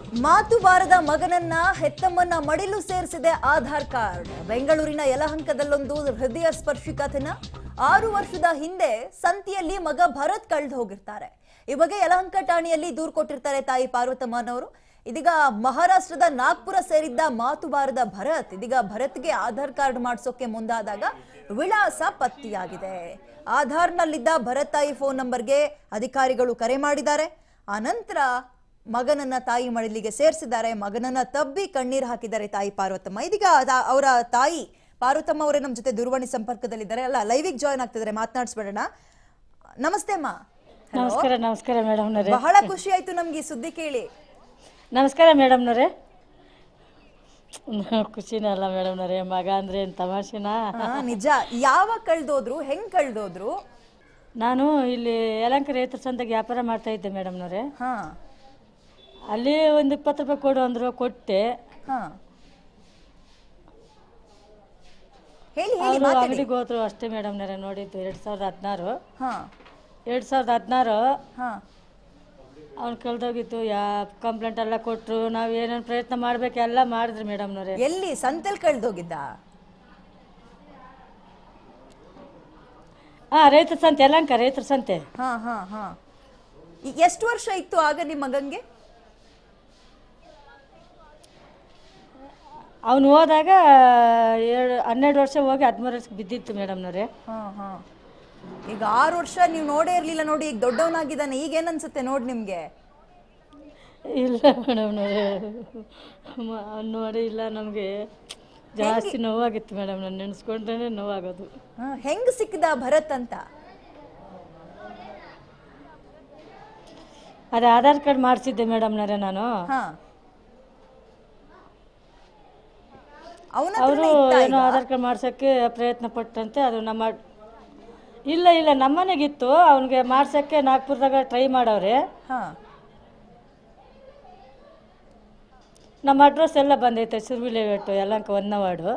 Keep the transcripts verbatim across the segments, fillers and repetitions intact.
ಮಾತು ಬಾರದ ಮಗನನ್ನ ಹೆತ್ತಮ್ಮನ್ನ ಮಡಿಲು ಸೇರಿಸಿದೆ ಆಧಾರ್ ಕಾರ್ಡ್. ಬೆಂಗಳೂರಿನ ಯಲಹಂಕದಲ್ಲೊಂದು ಹೃದಯ ಸ್ಪರ್ಶಿ ಕಥನ. ಆರು ವರ್ಷದ ಹಿಂದೆ ಸಂತಿಯಲ್ಲಿ ಮಗ ಭರತ್ ಕಳೆದು ಹೋಗಿರ್ತಾರೆ. ಈ ಬಗ್ಗೆ ಯಲಹಂಕ ಠಾಣೆಯಲ್ಲಿ ದೂರು ಕೊಟ್ಟಿರ್ತಾರೆ ತಾಯಿ ಪಾರ್ವತಮ್ಮನವರು. ಇದೀಗ ಮಹಾರಾಷ್ಟ್ರದ ನಾಗ್ಪುರ ಸೇರಿದ್ದ ಮಾತು ಬಾರದ ಭರತ್ ಇದೀಗ ಭರತ್ಗೆ ಆಧಾರ್ ಕಾರ್ಡ್ ಮಾಡಿಸೋಕೆ ಮುಂದಾದಾಗ ವಿಳಾಸ ಪತ್ತೆಯಾಗಿದೆ. ಆಧಾರ್ನಲ್ಲಿದ್ದ ಭರತ್ ತಾಯಿ ಫೋನ್ ನಂಬರ್ಗೆ ಅಧಿಕಾರಿಗಳು ಕರೆ ಮಾಡಿದ್ದಾರೆ. ಆ ನಂತರ ಮಗನನ್ನ ತಾಯಿ ಮಡಿಲಿಗೆ ಸೇರಿಸಿದ್ದಾರೆ. ಮಗನನ್ನ ತಬ್ಬಿ ಕಣ್ಣೀರು ಹಾಕಿದ್ದಾರೆ ತಾಯಿ ಪಾರ್ವತಮ್ಮ. ಇದೀಗ ಅವರ ತಾಯಿ ಪಾರ್ವತಮ್ಮ ಅವರೇ ನಮ್ಮ ಜೊತೆ ದೂರವಾಣಿ ಸಂಪರ್ಕದಲ್ಲಿದ್ದಾರೆ. ಅಲ್ಲ, ಲೈವಿಗೆ ಜಾಯ್ನ್ ಆಗ್ತಿದ್ದಾರೆ, ಮಾತನಾಡಿಸ್ಬೇಡೋಣ. ನಮಸ್ತೆ ಅಮ್ಮ. ನಮಸ್ಕಾರ. ನಮಸ್ಕಾರ ಮೇಡಮ್ ನವರೇ. ಬಹಳ ಖುಷಿ ಆಯ್ತು ನಮ್ಗೆ ಈ ಸುದ್ದಿ ಕೇಳಿ. ನಮಸ್ಕಾರ ಮೇಡಮ್ ನವರೇ. ಖುಷಿನೇ ಅಲ್ಲ ಮೇಡಮ್ ನವರೇ, ಮಗ ಅಂದ್ರೆ ಏನು ತಮಾಷೆನಾ? ನಿಜ. ಯಾವಾಗ ಕಳ್ದೋದ್ರು, ಹೆಂಗ್ ಕಳ್ದೋದ್ರು? ನಾನು ಇಲ್ಲಿ ಯಲಹಂಕ ರೈತರ ಸಂತೆಗೆ ವ್ಯಾಪಾರ ಮಾಡ್ತಾ ಇದ್ದೆ ಮೇಡಮ್ ನವರೇ. ಹಾ, ಅಲ್ಲಿ ಒಂದು ಇಪ್ಪತ್ತು ರೂಪಾಯಿ ಕೊಡು ಅಂದ್ರು, ಕೊಟ್ಟೆ. ಅವರು ಅಂಗಡಿಗೆ ಹೋದ್ರು ಅಷ್ಟೇ ಮೇಡಮ್ ನವರೇ. ನೋಡಿದ್ದು ಎರಡ್ ಸಾವಿರದ ಹದಿನಾರು ಎರಡ್ ಸಾವಿರದ ಹದಿನಾರು ಅವ್ನು ಕಳ್ದೋಗಿತ್ತು. ಯಾ ಕಂಪ್ಲೇಂಟ್ ಎಲ್ಲ ಕೊಟ್ಟರು. ನಾವು ಏನೇನು ಪ್ರಯತ್ನ ಮಾಡ್ಬೇಕು ಎಲ್ಲ ಮಾಡಿದ್ರಿ ಮೇಡಮ್ ನವರೇ. ಎಲ್ಲಿ ಸಂತೆಲ್ ಕಳ್ದೋಗಿದ್ದ? ಹಾ, ರೈತರ ಸಂತೆ, ಯಲಹಂಕ ರೈತರ ಸಂತೆ. ಹಾ ಹಾ ಹಾ ಎಷ್ಟು ವರ್ಷ ಇತ್ತು ಆಗ ನಿಮ್ಮ ಮಗಂಗೆ? ಅವನು ಹೋದಾಗ ಏಳು ಹನ್ನೆರಡು ವರ್ಷ ಹೋಗಿ ಹದಿಮೂರು ವರ್ಷಕ್ಕೆ ಬಿದ್ದಿತ್ತು ಮೇಡಮ್ನವ್ರೆ. ಹಾಂ ಹಾಂ ಈಗ ಆರು ವರ್ಷ ನೀವು ನೋಡೇ ಇರಲಿಲ್ಲ ನೋಡಿ, ಈಗ ದೊಡ್ಡವನಾಗಿದ್ದಾನೆ. ಈಗ ಏನು ಅನ್ಸುತ್ತೆ ನೋಡಿ ನಿಮಗೆ? ಇಲ್ಲ ಮೇಡಮ್ನವ್ರೆ, ನೋಡಿ ಇಲ್ಲ, ನಮಗೆ ಜಾಸ್ತಿ ನೋವಾಗಿತ್ತು ಮೇಡಮ್. ನಾನು ನೆನೆಸ್ಕೊಂಡ್ರೆ ನೋವಾಗೋದು. ಹೆಂಗೆ ಸಿಕ್ಕಿದ ಭರತ್ ಅಂತ? ಅದೇ ಆಧಾರ್ ಕಾರ್ಡ್ ಮಾಡಿಸಿದ್ದೆ ಮೇಡಮ್ನವ್ರೆ ನಾನು. ಅವರು ಏನೋ ಆಧಾರ್ ಕಾರ್ಡ್ ಮಾಡ್ಸೋಕ್ಕೆ ಪ್ರಯತ್ನ ಪಟ್ಟಂತೆ. ಅದು ನಮ್ಮ ಇಲ್ಲ ಇಲ್ಲ ನಮ್ಮನೆಗಿತ್ತು. ಅವನಿಗೆ ಮಾಡ್ಸೋಕ್ಕೆ ನಾಗ್ಪುರದಾಗ ಟ್ರೈ ಮಾಡವ್ರೆ. ನಮ್ಮ ಅಡ್ರೆಸ್ ಎಲ್ಲ ಬಂದೈತೆ, ಸುರ್ವಿಲೇಟ್ ಯಲಹಂಕ ಒಂದನೇ ವಾರ್ಡು.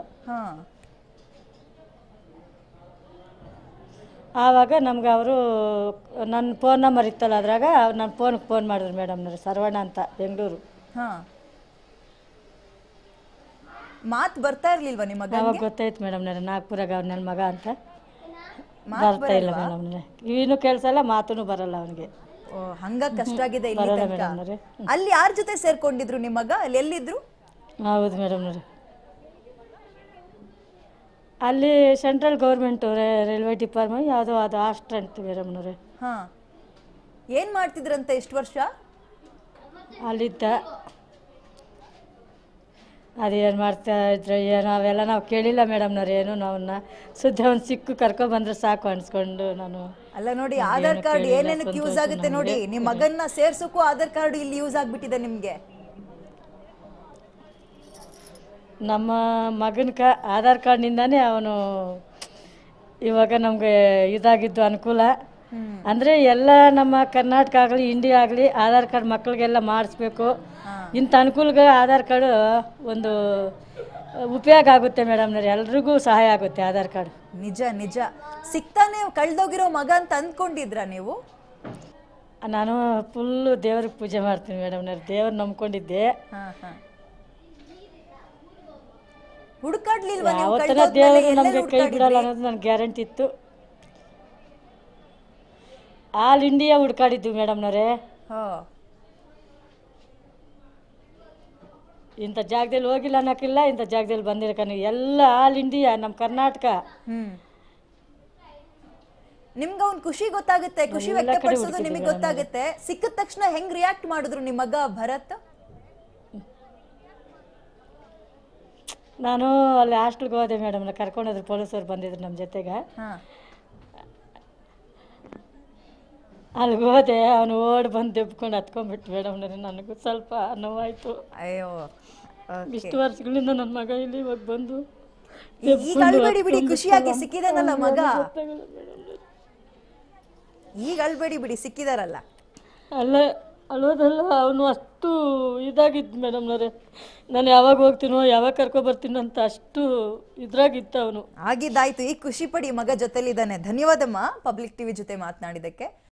ಆವಾಗ ನಮ್ಗೆ ಅವರು ನನ್ನ ಫೋನ್ ನಂಬರ್ ಇತ್ತಲ್ಲ, ಅದ್ರಾಗ ಅವ್ರು ನನ್ನ ಫೋನ್ಗೆ ಫೋನ್ ಮಾಡಿದ್ರು ಮೇಡಮ್ನವ್ರೆ. ಸರ್ವಣ್ಣ ಅಂತ, ಬೆಂಗಳೂರು. ಮಾತು ಬರ್ತಾ ಇರ್ಲಿಲ್ವಾ ನಿಮ್ಮ ಮಗ? ಅವಾಗ ಗೊತ್ತಾಯ್ತು ಮೇಡಮ್ನವ್ರೆ, ನಾಗ್ಪುರಾಗ ಅವ್ರು ನನ್ನ ಮಗ ಅಂತ. ಬರ್ತಾ ಇಲ್ಲ ಮೇಡಮ್ನವ್ರೆ, ಇನ್ನು ಕೆಲಸ ಎಲ್ಲ, ಮಾತೂ ಬರಲ್ಲ ಅವನಿಗೆ. ಹಂಗ ಕಷ್ಟ ಆಗಿದೆ. ಅಲ್ಲಿ ಯಾರ ಜೊತೆ ಸೇರ್ಕೊಂಡಿದ್ರು ನಿಮ್ಮ ಮಗ? ಅಲ್ಲಿ ಎಲ್ಲಿದ್ರು? ಹೌದು ಮೇಡಮ್ನವ್ರೆ, ಅಲ್ಲಿ ಸೆಂಟ್ರಲ್ ಗೌರ್ಮೆಂಟ್ ರೈಲ್ವೆ ಡಿಪಾರ್ಟ್ಮೆಂಟ್ ಯಾವುದೋ ಅದು ಹಾಸ್ಟೆಲ್ ಅಂತ ಮೇಡಮ್ನವ್ರೆ. ಹಾ, ಏನು ಮಾಡ್ತಿದ್ರಂತೆ? ಎಷ್ಟು ವರ್ಷ ಅಲ್ಲಿದ್ದ? ಅದೇನು ಮಾಡ್ತಾ ಇದ್ರು ಏನೋ ಅವೆಲ್ಲ ನಾವು ಕೇಳಿಲ್ಲ ಮೇಡಮ್ನವ್ರು. ಏನು ನಾವನ್ನ ಸುದ್ದಿ ಅವ್ನು ಸಿಕ್ಕು ಕರ್ಕೊಬಂದ್ರೆ ಸಾಕು ಅನ್ಸ್ಕೊಂಡು ನಾನು. ಅಲ್ಲ ನೋಡಿ, ಆಧಾರ್ ಕಾರ್ಡ್ ಏನೇನಕ್ಕೆ ಯೂಸ್ ಆಗುತ್ತೆ ನೋಡಿ. ನಿಮ್ಮ ಮಗನ್ನ ಸೇರ್ಸೋಕ್ಕೂ ಆಧಾರ್ ಕಾರ್ಡ್ ಇಲ್ಲಿ ಯೂಸ್ ಆಗ್ಬಿಟ್ಟಿದೆ ನಿಮಗೆ. ನಮ್ಮ ಮಗನ ಕ ಆಧಾರ್ ಕಾರ್ಡ್ನಿಂದಾನೇ ಅವನು ಇವಾಗ ನಮಗೆ ಇದಾಗಿದ್ದು ಅನುಕೂಲ. ಅಂದರೆ ಎಲ್ಲ ನಮ್ಮ ಕರ್ನಾಟಕ ಆಗಲಿ ಇಂಡಿಯಾ ಆಗಲಿ ಆಧಾರ್ ಕಾರ್ಡ್ ಮಕ್ಕಳಿಗೆಲ್ಲ ಮಾಡಿಸ್ಬೇಕು. ಇಂಥ ಅನುಕೂಲಗೆ ಆಧಾರ್ ಕಾರ್ಡು ಒಂದು ಉಪಯೋಗ ಆಗುತ್ತೆ ಮೇಡಮ್ನವ್ರೆ. ಎಲ್ರಿಗೂ ಸಹಾಯ ಆಗುತ್ತೆ ಆಧಾರ್ ಕಾರ್ಡ್. ನಿಜ ನಿಜ. ಸಿಕ್ತಾನೆ ಕಳ್ದೋಗಿರೋ ಮಗ ಅಂತ ಅಂದ್ಕೊಂಡಿದ್ರಾ ನೀವು? ನಾನು ಫುಲ್ಲು ದೇವ್ರಿಗೆ ಪೂಜೆ ಮಾಡ್ತೀನಿ ಮೇಡಮ್ನವ್ರೆ. ದೇವ್ರು ನಂಬ್ಕೊಂಡಿದ್ದೆ. ಹುಡುಕಾಡ್ಲಿಲ್ವಾ? ಯಾವತ್ತನ ದೇವರು ನಮಗೆ ಕೈ ಬಿಡಲ್ಲ ಅನ್ನೋದು ನನಗೆ ಗ್ಯಾರಂಟಿ ಇತ್ತು. ಆಲ್ ಇಂಡಿಯಾ ಹುಡ್ಕಾಡಿದ್ವಿ ಮೇಡಮ್ನವ್ರೆ. ಇಂಥ ಜಾಗದಲ್ಲಿ ಹೋಗಿಲ್ಲ ಅನ್ನೋಕ್ಕಿಲ್ಲ, ಇಂಥ ಜಾಗದಲ್ಲಿ ಬಂದಿರಕನ ಎಲ್ಲ ಆಲ್ ಇಂಡಿಯಾ ನಮ್ಮ ಕರ್ನಾಟಕ. ನಿಮ್ಗೆ ಅವ್ನ ಖುಷಿ ಗೊತ್ತಾಗುತ್ತೆ, ಖುಷಿ ವ್ಯಕ್ತಪಡಿಸೋದು ನಿಮಗೆ ಗೊತ್ತಾಗುತ್ತೆ. ಸಿಕ್ಕಿದ ತಕ್ಷಣ ಹೆಂಗ್ ರಿಯಾಕ್ಟ್ ಮಾಡಿದ್ರು ನಿಮ್ಮ ಮಗ ಭರತ್? ನಾನು ಅಲ್ಲಿ ಹಾಸ್ಟೆಲ್ಗೆ ಹೋದೆ ಮೇಡಮ್. ಕರ್ಕೊಂಡೋದ್ರು, ಪೊಲೀಸರು ಬಂದಿದ್ರು ನಮ್ಮ ಜೊತೆಗೆ. ಅಲ್ಲಿಗೆ ಹೋದೆ, ಅವನು ಓಡಿ ಬಂದು ದೆಬ್ಕೊಂಡು ಹತ್ಕೊಂಡ್ಬಿಟ್ಟು ಮೇಡಮ್. ನನಗೂ ಸ್ವಲ್ಪ ನೋವಾಯ್ತು. ಅಯ್ಯೋ, ಇಷ್ಟು ವರ್ಷಗಳಿಂದ ನನ್ನ ಮಗ ಇಲ್ಲಿ ಇವಾಗ ಬಂದು ಈಗ ಅಳ್ಬೇಡಿ ಬಿಡಿ, ಖುಷಿಯಾಗಿ ಸಿಕ್ಕಿದಾನಲ್ಲ ಮಗ. ಈಗ ಅಳ್ಬೇಡಿ ಬಿಡಿ, ಸಿಕ್ಕಿದಾರಲ್ಲ. ಅಲ್ಲ ಅಳೋದಲ್ಲ, ಅವನು ಅಷ್ಟು ಇದಾಗಿದ್ದು ಮೇಡಮ್ನವ್ರೆ. ನಾನು ಯಾವಾಗ ಹೋಗ್ತೀನೋ ಯಾವಾಗ ಕರ್ಕೊಬರ್ತೀನೋ ಅಂತ ಅಷ್ಟು ಇದ್ರಾಗಿತ್ತು ಅವನು. ಆಗಿದ್ದಾಯ್ತು. ಈಗ ಖುಷಿ ಪಡಿ, ಮಗ ಜೊತೆಲಿದ್ದಾನೆ. ಧನ್ಯವಾದಮ್ಮ ಪಬ್ಲಿಕ್ ಟಿವಿ ಜೊತೆ ಮಾತನಾಡಿದ್ದಕ್ಕೆ.